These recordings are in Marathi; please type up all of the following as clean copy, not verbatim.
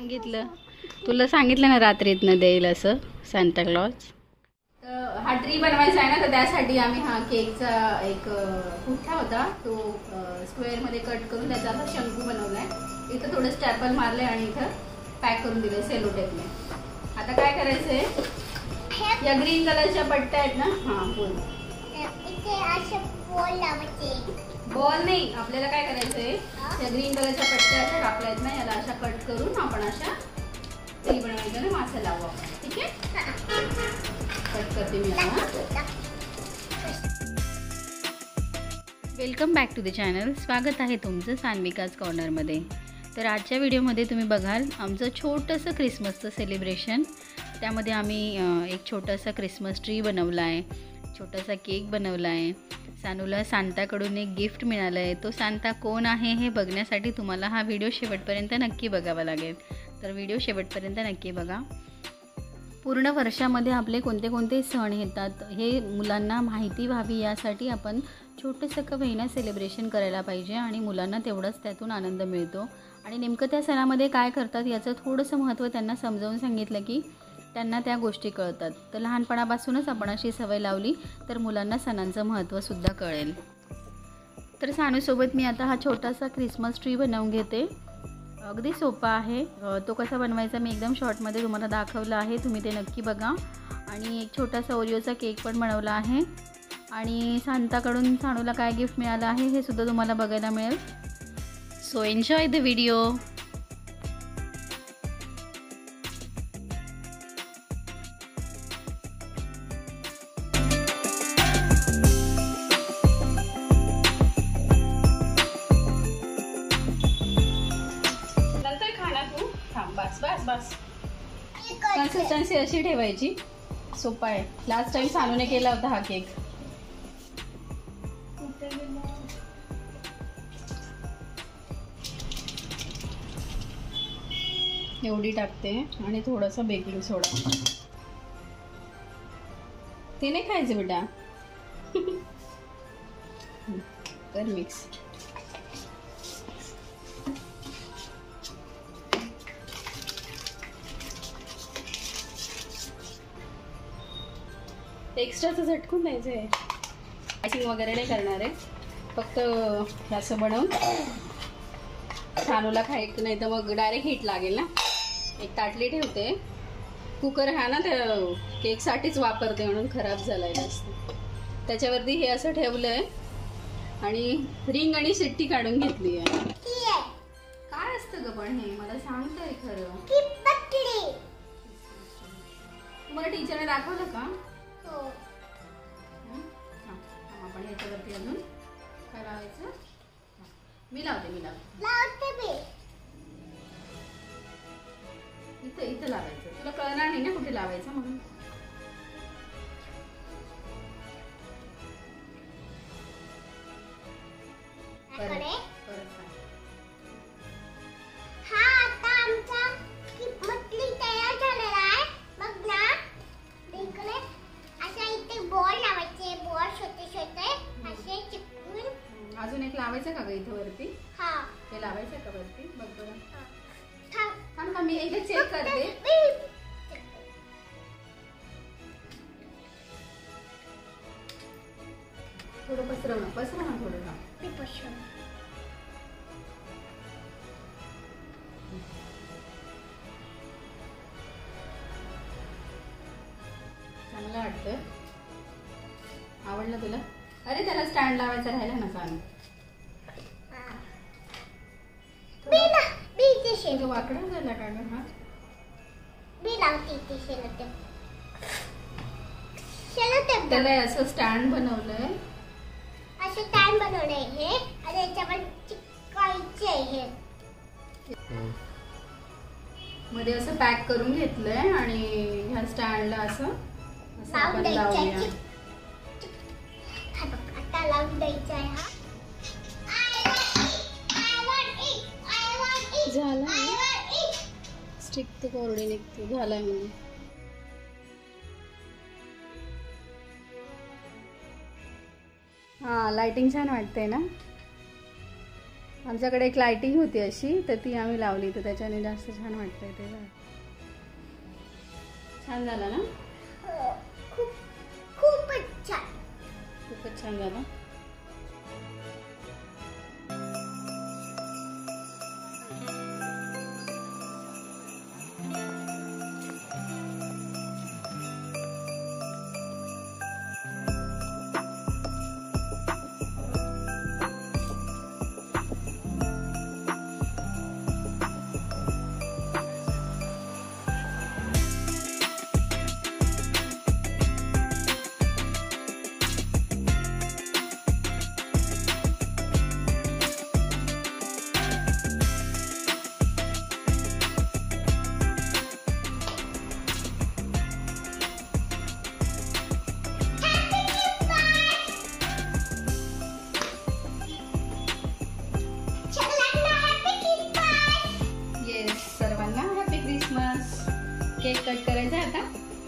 सांगितलं ना रात्रीतनं देईल असं सांता क्लॉज. तर हा ट्री बनवायचा आहे ना, तर त्यासाठी आम्ही हा केकचा एक पुठ्ठा होता तो स्क्वेअर मध्ये कट करून त्याचा असा शंकू बनवलाय. इथं थोडं स्टॅपल मारले आणि इथं पॅक करून दिले सेलो टेपने. आता काय करायचंय, या ग्रीन कलरच्या पट्ट्या आहेत ना, हा बोल इथे असे बॉल लावायचे. बॉल नाही, आपल्याला काय करायचंय, या ग्रीन कलरच्या पट्ट्या अशा कापल्या आहेत ना, याला अशा कट करून आपण अशा ट्री बनवायचं ना, मासे लावू आपण. ठीक आहे, कट करते मी आता. Welcome back to the channel. स्वागत आहे तुमचं सान्विकाज कॉर्नरमध्ये. तर आजच्या व्हिडिओमध्ये तुम्ही बघाल आमचं छोटंसं क्रिसमसचं सेलिब्रेशन. त्यामध्ये आम्ही एक छोटासा क्रिसमस ट्री बनवला आहे, छोटासा केक बनवला आहे. सानूला सांताकडून एक गिफ्ट मिळालं आहे. तो सांता कोण आहे हे बघण्यासाठी तुम्हाला हा व्हिडिओ शेवटपर्यंत नक्की बघावा लागेल. तर व्हिडिओ शेवटपर्यंत नक्की बघा. पूर्ण वर्षामध्ये आपले कोणते कोणते सण येतात हे मुलांना माहिती व्हावी यासाठी आपण छोटंसं का होईना सेलिब्रेशन करायला पाहिजे आणि मुलांना तेवढंच त्यातून आनंद मिळतो. आणि नेमकं त्या सणामध्ये काय करतात याचं थोडंसं महत्त्व त्यांना समजावून सांगितलं की त्यांना त्या गोष्टी कळतात. तर लहानपणापासूनच आपण अशी सवय लावली तर मुलांना सणांचं महत्त्वसुद्धा कळेल. तर सानूसोबत मी आता हा छोटासा क्रिसमस ट्री बनवून घेते. अगदी सोपा आहे. तो कसा बनवायचा मी एकदम शॉर्टमध्ये तुम्हाला दाखवलं आहे, तुम्ही ते नक्की बघा. आणि एक छोटासा ओरिओचा केक पण बनवला आहे. आणि सांताकडून सानूला काय गिफ्ट मिळालं आहे हे सुद्धा तुम्हाला बघायला मिळेल. So enjoy the video. बस बस बस. कन्सिस्टन्सी अशी ठेवायची. सोपा आहे. लास्ट टाइम सानूने केला होता हा केक. एवढी टाकते आणि थोडंसं बेकिंग सोडा. ते नाही खायचं बेटा. कर मिक्स. एक्स्ट्राचं झटकून द्यायचं आहे. आयसिंग वगैरे नाही करणार आहे, फक्त असं बनवून सानूला खायचं. नाही तर मग डायरेक्ट हीट लागेल ना. एक ताटली ठेवते. कुकर हा ना त्या केकसाठीच वापरते म्हणून खराब झालाय जास्त. त्याच्यावरती हे असं ठेवलं आहे आणि रिंग आणि शिट्टी काढून घेतली आहे. काय असतं ग पण हे मला सांगताय खरं. तुम्हाला टीचरने दाखवलं का? आपण ह्याच्यावरती अजून काय लावायचं? मी लावते इथं लावायचं. तुला कळणार नाही ना कुठे लावायचं म्हणून. अजून एक लावायचं का ग इथं वरती? हे लावायचं का वरती? बघ बरं. थांब का मी एकदा चेक करते. थोडं पसरव ना थोडं. चांगलं वाटतं. आवडलं तुला? अरे त्याला स्टँड लावायचा राहिला ना सांग. वाकडा झाला का ग हा? त्याला असं स्टँड बनवलंय. हे आणि याच्यावर चिकटायचं आहे. मध्ये असं पॅक करून घेतलंय आणि ह्या स्टँडला असं आपण लावूया. आता लावून द्यायचं आहे हा. झाला स्टिक तर कोरडी निघते. झालाय म्हणून. हा लाइटिंग छान वाटते ना. आमच्याकडे एक लाइटिंग होती अशी, तर ती आम्ही लावली, तर त्याच्याने जास्त छान वाटतंय ते. छान झाला ना? खूपच छान. खूपच छान झाला. केक कट करायचा आता.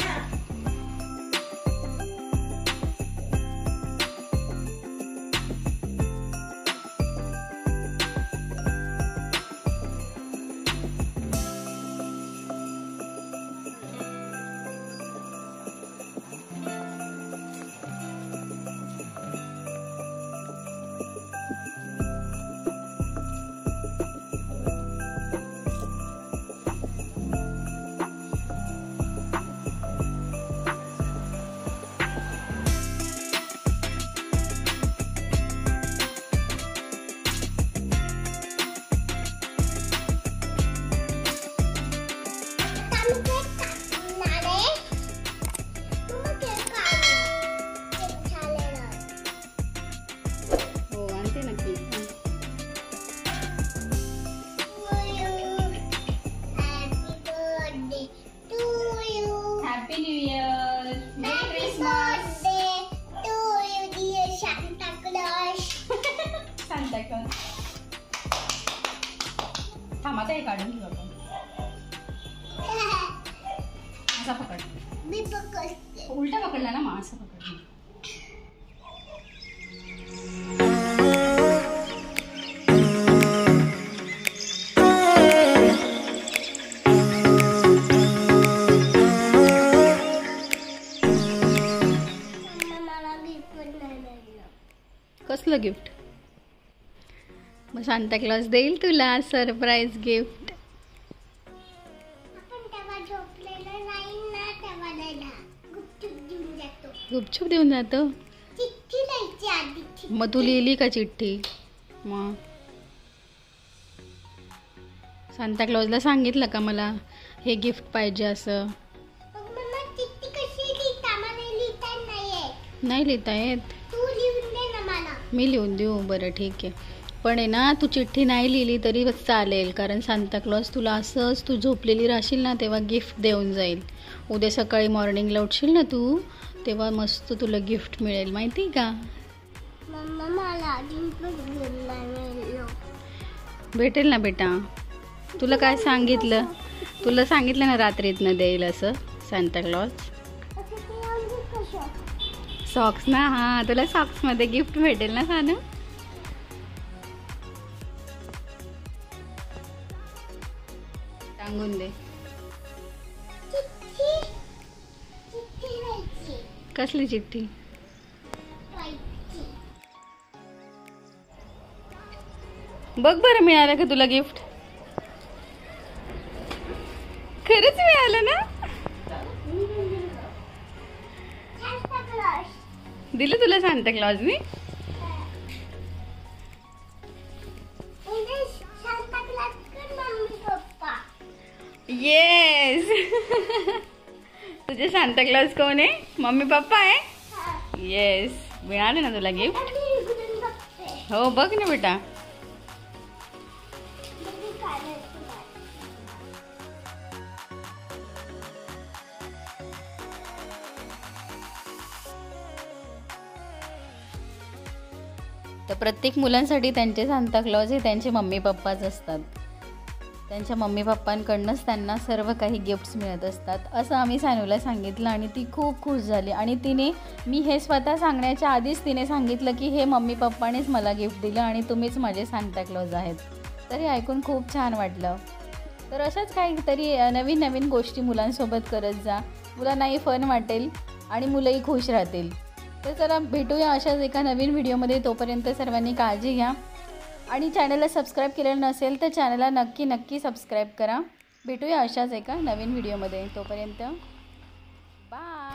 थांबा हे काढून घेऊ आपण. असा पकड. मी पकडते. उलटा पकडला ना, मग असं पकड. कसलं गिफ्ट? मग सांता क्लॉज देईल तुला सरप्राईज गिफ्ट. गुपचूप देऊन जातो. मग तू लिहिली का चिठ्ठी? मग सांता क्लॉजला सांगितलं का मला हे गिफ्ट पाहिजे असं? नाही लिहिता येत. मी लिहून देऊ? बरं ठीक आहे. पण आहे ना, तू चिठ्ठी नाही लिहिली तरी चालेल, कारण सांता क्लॉज तुला असंच तू झोपलेली राहशील ना तेव्हा गिफ्ट देऊन जाईल. उद्या सकाळी मॉर्निंगला उठशील ना तू, तेव्हा मस्त तुला गिफ्ट मिळेल, माहिती का? भेटेल ना बेटा. तुला काय सांगितलं? तुला सांगितलं ना रात्रीतनं देईल असं सांता क्लॉज. सॉक्स ना? हां, तुला सॉक्समध्ये गिफ्ट भेटेल ना सानू. सांगून दे. कसली चिठ्ठी? बघ बरं, मिळालं का तुला गिफ्ट? खरंच मिळालं ना? दिलं तुला सांता क्लॉजनी? येस. तुझे सांता क्लॉज कोण आहे? मम्मी पप्पा आहे? येस. मिळालं ना तुला गिफ्ट? हो, बघ ना बेटा. तर प्रत्येक मुलांसाठी त्यांचे सांता क्लॉज हे त्यांचे मम्मी पप्पाच असतात. त्यांच्या मम्मी पप्पांकडूनच त्यांना सर्व काही गिफ्ट्स मिळत असतात असं आम्ही सानूला सांगितलं आणि ती खूप खुश झाली. आणि तिने मी हे स्वतः सांगण्याच्या आधीच तिने सांगितलं की हे मम्मी पप्पानेच मला गिफ्ट दिलं आणि तुम्हीच माझे सांता क्लॉज आहेत. तर हे ऐकून खूप छान वाटलं. तर अशाच काहीतरी नवीन नवीन गोष्टी मुलांसोबत करत जा. मुलांनाही फन वाटेल आणि मुलंही खुश राहतील. तर चला भेटूया अशाच एका नवीन व्हिडिओमध्ये. तोपर्यंत सर्वांनी काळजी घ्या आणि चॅनलला सबस्क्राईब केलेलं नसेल तर चॅनलला नक्की सबस्क्राईब करा. भेटूया अशाच एका नवीन व्हिडिओमध्ये. तोपर्यंत बाय.